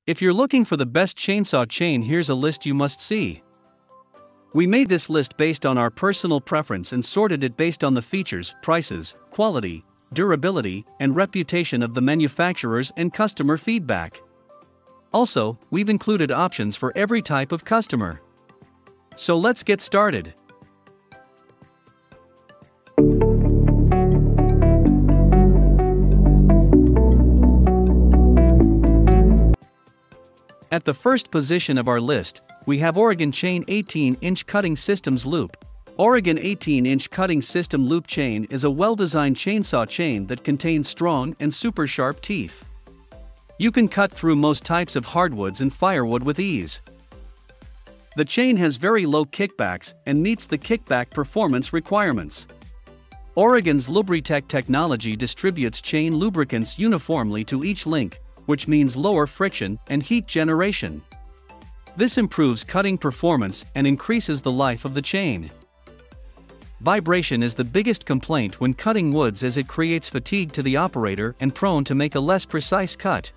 If you're looking for the best chainsaw chain, here's a list you must see. We made this list based on our personal preference and sorted it based on the features, prices, quality, durability, and reputation of the manufacturers and customer feedback. Also, we've included options for every type of customer. So let's get started. At the first position of our list, we have Oregon Chain 18-inch Cutting Systems Loop. Oregon 18-inch Cutting System Loop Chain is a well-designed chainsaw chain that contains strong and super sharp teeth. You can cut through most types of hardwoods and firewood with ease. The chain has very low kickbacks and meets the kickback performance requirements. Oregon's Lubritech technology distributes chain lubricants uniformly to each link, which means lower friction and heat generation. This improves cutting performance and increases the life of the chain. Vibration is the biggest complaint when cutting woods, as it creates fatigue to the operator and prone to make a less precise cut.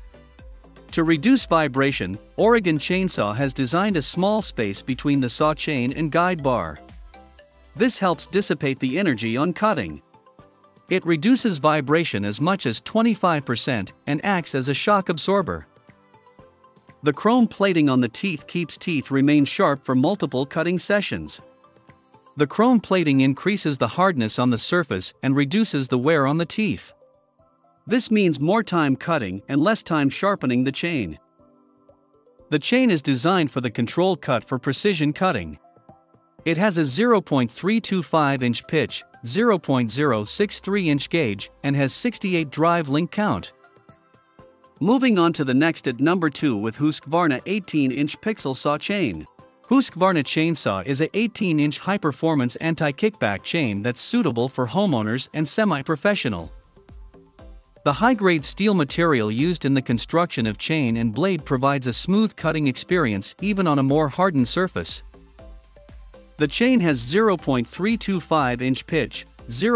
To reduce vibration, Oregon Chainsaw has designed a small space between the saw chain and guide bar. This helps dissipate the energy on cutting. It reduces vibration as much as 25% and acts as a shock absorber. The chrome plating on the teeth keeps teeth remain sharp for multiple cutting sessions. The chrome plating increases the hardness on the surface and reduces the wear on the teeth. This means more time cutting and less time sharpening the chain. The chain is designed for the control cut for precision cutting. It has a 0.325-inch pitch, 0.063-inch gauge, and has 68 drive link count. Moving on to the next at number 2 with Husqvarna 18-inch Pixel Saw Chain. Husqvarna Chainsaw is a 18-inch high-performance anti-kickback chain that's suitable for homeowners and semi-professional. The high-grade steel material used in the construction of chain and blade provides a smooth cutting experience even on a more hardened surface. The chain has 0.325-inch pitch,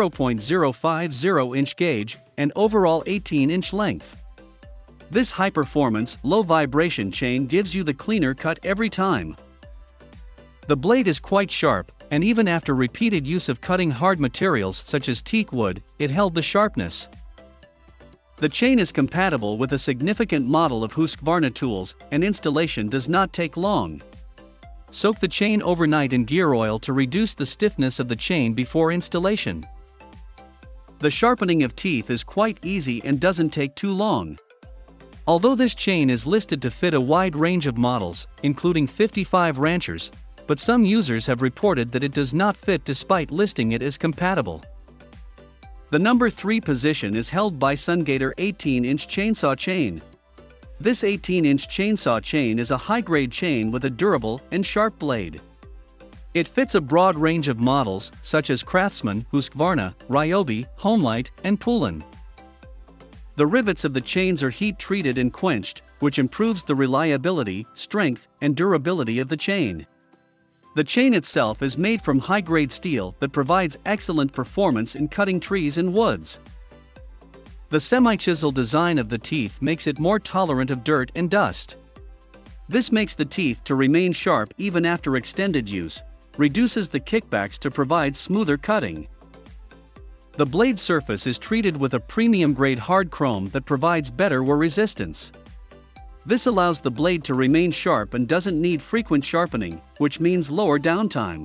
0.050-inch gauge, and overall 18-inch length. This high-performance, low-vibration chain gives you the cleaner cut every time. The blade is quite sharp, and even after repeated use of cutting hard materials such as teak wood, it held the sharpness. The chain is compatible with a significant model of Husqvarna tools, and installation does not take long. Soak the chain overnight in gear oil to reduce the stiffness of the chain before installation. The sharpening of teeth is quite easy and doesn't take too long. Although this chain is listed to fit a wide range of models, including 55 ranchers, but some users have reported that it does not fit despite listing it as compatible. The number 3 position is held by Sungator 18-inch Chainsaw Chain. This 18-inch chainsaw chain is a high-grade chain with a durable and sharp blade. It fits a broad range of models such as Craftsman, Husqvarna, Ryobi, Homelite, and Poulan. The rivets of the chains are heat-treated and quenched, which improves the reliability, strength, and durability of the chain. The chain itself is made from high-grade steel that provides excellent performance in cutting trees and woods. The semi-chisel design of the teeth makes it more tolerant of dirt and dust. This makes the teeth to remain sharp even after extended use, reduces the kickbacks to provide smoother cutting. The blade surface is treated with a premium-grade hard chrome that provides better wear resistance. This allows the blade to remain sharp and doesn't need frequent sharpening, which means lower downtime.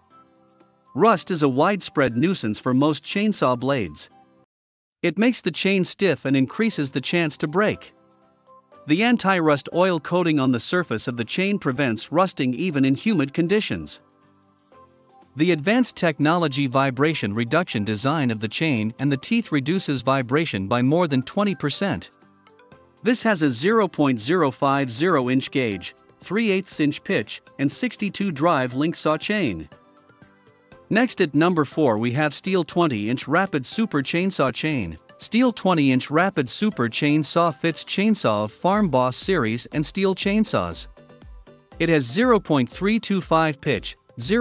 Rust is a widespread nuisance for most chainsaw blades. It makes the chain stiff and increases the chance to break. The anti-rust oil coating on the surface of the chain prevents rusting even in humid conditions. The advanced technology vibration reduction design of the chain and the teeth reduces vibration by more than 20%. This has a 0.050-inch gauge, 3/8-inch pitch, and 62 drive link saw chain. Next at number 4 we have Stihl 20-inch Rapid Super Chainsaw Chain. Stihl 20-inch Rapid Super Chainsaw fits chainsaw of Farm Boss series and Stihl chainsaws. It has 0.325 pitch,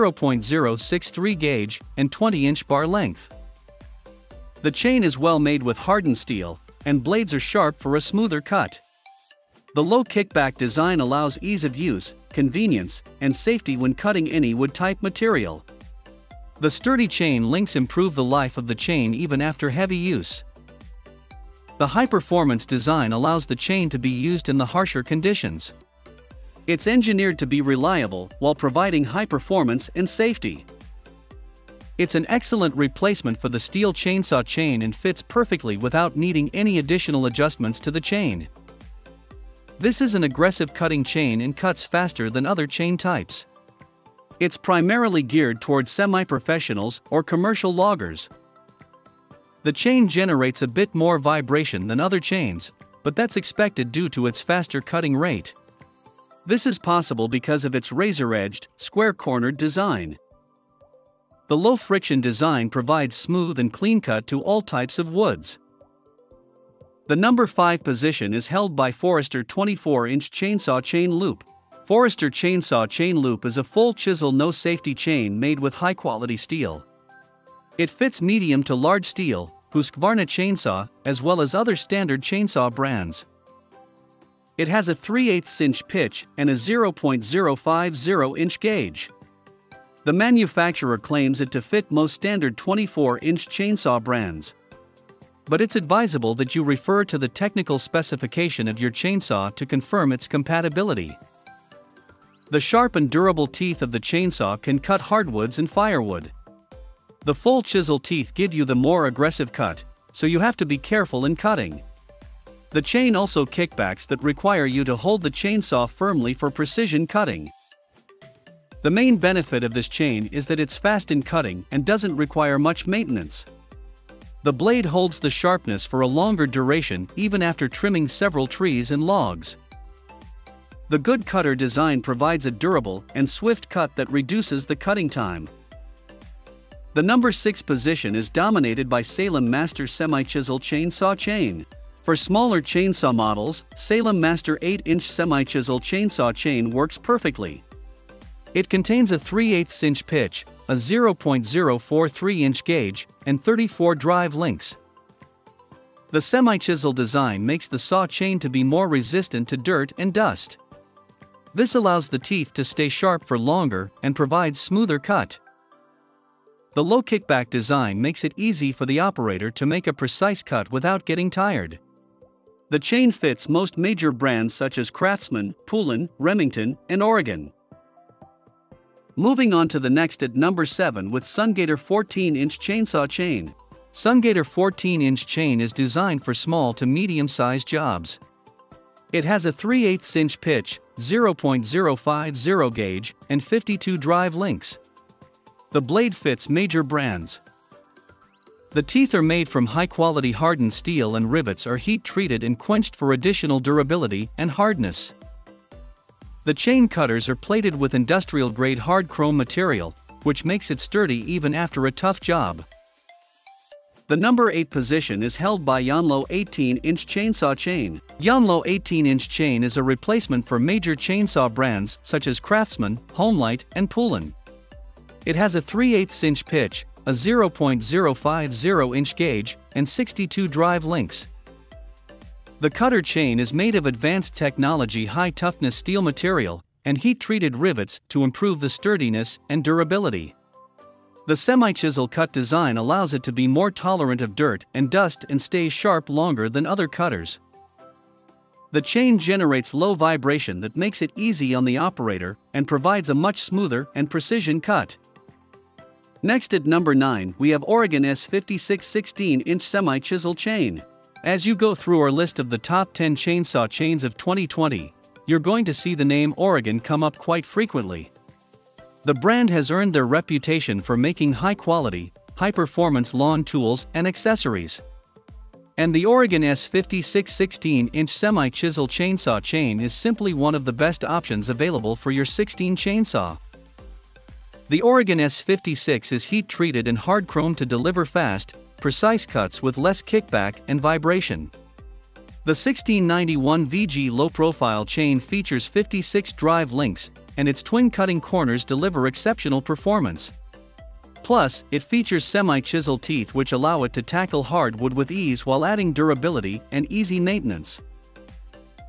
0.063 gauge, and 20-inch bar length. The chain is well made with hardened steel, and blades are sharp for a smoother cut. The low kickback design allows ease of use, convenience, and safety when cutting any wood-type material. The sturdy chain links improve the life of the chain even after heavy use. The high-performance design allows the chain to be used in the harsher conditions. It's engineered to be reliable while providing high performance and safety. It's an excellent replacement for the steel chainsaw chain and fits perfectly without needing any additional adjustments to the chain. This is an aggressive cutting chain and cuts faster than other chain types. It's primarily geared towards semi-professionals or commercial loggers. The chain generates a bit more vibration than other chains, but that's expected due to its faster cutting rate. This is possible because of its razor-edged, square-cornered design. The low-friction design provides smooth and clean cut to all types of woods. The number 5 position is held by Forester 24-inch Chainsaw Chain Loop. Forester Chainsaw Chain Loop is a full chisel no-safety chain made with high-quality steel. It fits medium to large steel, Husqvarna chainsaw, as well as other standard chainsaw brands. It has a 3/8-inch pitch and a 0.050-inch gauge. The manufacturer claims it to fit most standard 24-inch chainsaw brands. But it's advisable that you refer to the technical specification of your chainsaw to confirm its compatibility. The sharp and durable teeth of the chainsaw can cut hardwoods and firewood. The full chisel teeth give you the more aggressive cut, so you have to be careful in cutting. The chain also kickbacks that require you to hold the chainsaw firmly for precision cutting. The main benefit of this chain is that it's fast in cutting and doesn't require much maintenance. The blade holds the sharpness for a longer duration even after trimming several trees and logs. The good cutter design provides a durable and swift cut that reduces the cutting time. The number 6 position is dominated by Salem Master Semi-Chisel Chainsaw Chain. For smaller chainsaw models, Salem Master 8-inch Semi-Chisel Chainsaw Chain works perfectly. It contains a 3/8-inch pitch, a 0.043-inch gauge, and 34 drive links. The semi-chisel design makes the saw chain to be more resistant to dirt and dust. This allows the teeth to stay sharp for longer and provides smoother cut. The low kickback design makes it easy for the operator to make a precise cut without getting tired. The chain fits most major brands such as Craftsman, Poulan, Remington, and Oregon. Moving on to the next at number 7 with Sungator 14-inch Chainsaw Chain. Sungator 14-inch chain is designed for small to medium-sized jobs. It has a 3/8-inch pitch, 0.050 gauge, and 52 drive links. The blade fits major brands. The teeth are made from high-quality hardened steel and rivets are heat-treated and quenched for additional durability and hardness. The chain cutters are plated with industrial-grade hard chrome material, which makes it sturdy even after a tough job. The number 8 position is held by Yonlo 18-inch Chainsaw Chain. Yonlo 18-inch chain is a replacement for major chainsaw brands such as Craftsman, Homelite, and Poulan. It has a 3/8-inch pitch, a 0.050-inch gauge, and 62 drive links. The cutter chain is made of advanced technology high-toughness steel material and heat-treated rivets to improve the sturdiness and durability. The semi-chisel cut design allows it to be more tolerant of dirt and dust and stays sharp longer than other cutters. The chain generates low vibration that makes it easy on the operator and provides a much smoother and precision cut. Next at number 9 we have Oregon S56 16-inch Semi-Chisel Chain. As you go through our list of the top 10 chainsaw chains of 2020, you're going to see the name Oregon come up quite frequently. The brand has earned their reputation for making high-quality, high-performance lawn tools and accessories. And the Oregon S56 16-inch Semi-Chisel Chainsaw Chain is simply one of the best options available for your 16 chainsaw. The Oregon S56 is heat-treated and hard-chromed to deliver fast, precise cuts with less kickback and vibration. The 1691 VG low-profile chain features 56 drive links, and its twin cutting corners deliver exceptional performance. Plus, it features semi-chisel teeth which allow it to tackle hardwood with ease while adding durability and easy maintenance.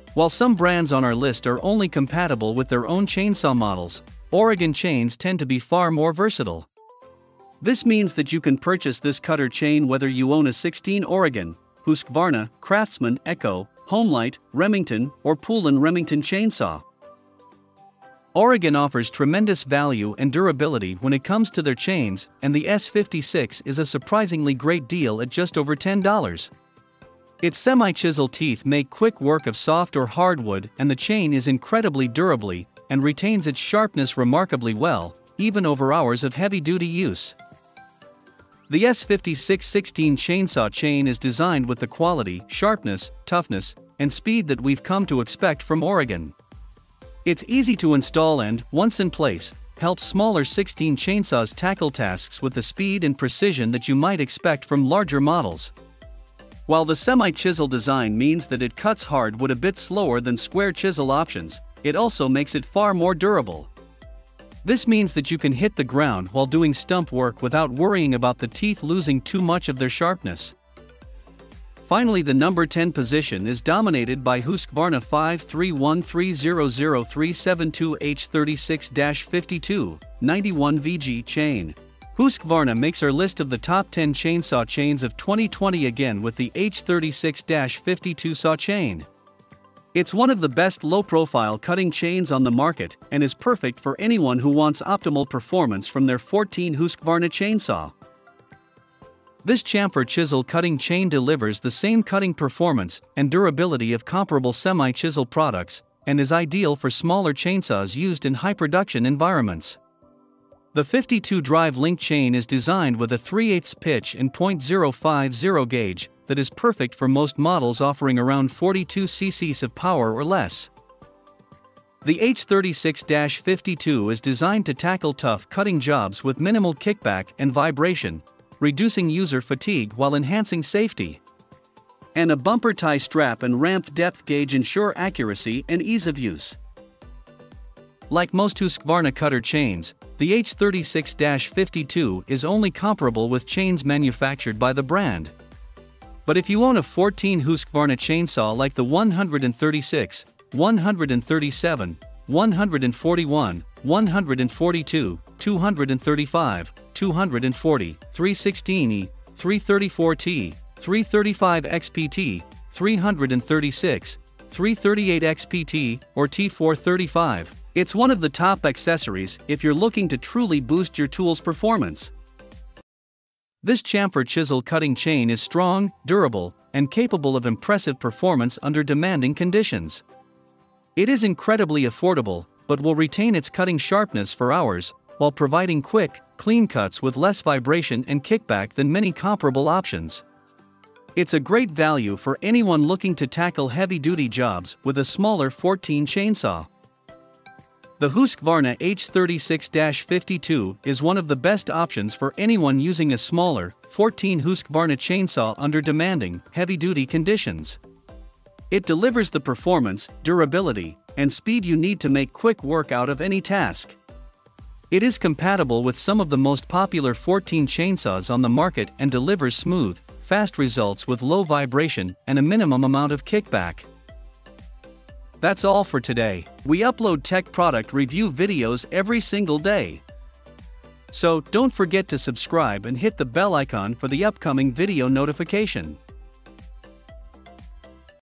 While some brands on our list are only compatible with their own chainsaw models, Oregon chains tend to be far more versatile. This means that you can purchase this cutter chain whether you own a 16 Oregon, Husqvarna, Craftsman, Echo, Homelight, Remington, or Poulan Remington chainsaw. Oregon offers tremendous value and durability when it comes to their chains, and the S56 is a surprisingly great deal at just over $10. Its semi-chisel teeth make quick work of soft or hardwood, and the chain is incredibly durable and retains its sharpness remarkably well, even over hours of heavy-duty use. The S56 16 chainsaw chain is designed with the quality, sharpness, toughness, and speed that we've come to expect from Oregon. It's easy to install and, once in place, helps smaller 16 chainsaws tackle tasks with the speed and precision that you might expect from larger models. While the semi-chisel design means that it cuts hardwood a bit slower than square chisel options, it also makes it far more durable. This means that you can hit the ground while doing stump work without worrying about the teeth losing too much of their sharpness. Finally, the number 10 position is dominated by Husqvarna 531300372H36-52, 91 VG chain. Husqvarna makes our list of the top 10 chainsaw chains of 2020 again with the H36-52 saw chain. It's one of the best low-profile cutting chains on the market and is perfect for anyone who wants optimal performance from their 14 Husqvarna chainsaw. This chamfer chisel cutting chain delivers the same cutting performance and durability of comparable semi-chisel products and is ideal for smaller chainsaws used in high-production environments. The 52 drive link chain is designed with a 3/8 pitch and .050 gauge that is perfect for most models offering around 42 cc's of power or less. The H36-52 is designed to tackle tough cutting jobs with minimal kickback and vibration, reducing user fatigue while enhancing safety. And a bumper tie strap and ramped depth gauge ensure accuracy and ease of use. Like most Husqvarna cutter chains, the H36-52 is only comparable with chains manufactured by the brand. But if you own a 14 Husqvarna chainsaw like the 136, 137, 141, 142, 235, 240, 316E, 334T, 335 XPT, 336, 338 XPT, or T435, it's one of the top accessories if you're looking to truly boost your tool's performance. This chamfer chisel cutting chain is strong, durable, and capable of impressive performance under demanding conditions. It is incredibly affordable, but will retain its cutting sharpness for hours, while providing quick, clean cuts with less vibration and kickback than many comparable options. It's a great value for anyone looking to tackle heavy-duty jobs with a smaller 14 chainsaw. The Husqvarna H36-52 is one of the best options for anyone using a smaller, 14 Husqvarna chainsaw under demanding, heavy-duty conditions. It delivers the performance, durability, and speed you need to make quick work out of any task. It is compatible with some of the most popular 14 chainsaws on the market and delivers smooth, fast results with low vibration and a minimum amount of kickback. That's all for today. We upload tech product review videos every single day. So don't forget to subscribe and hit the bell icon for the upcoming video notification.